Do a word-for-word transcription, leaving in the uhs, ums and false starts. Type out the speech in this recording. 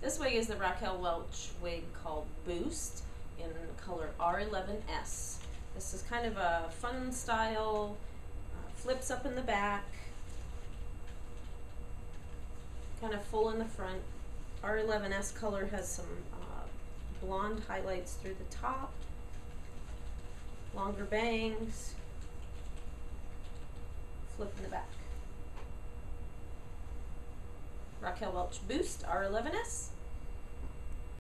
This wig is the Raquel Welch wig called Boost in color R eleven S. This is kind of a fun style, uh, flips up in the back, kind of full in the front. R eleven S color has some uh, blonde highlights through the top, longer bangs, flip in the back. Raquel Welch Boost R eleven S.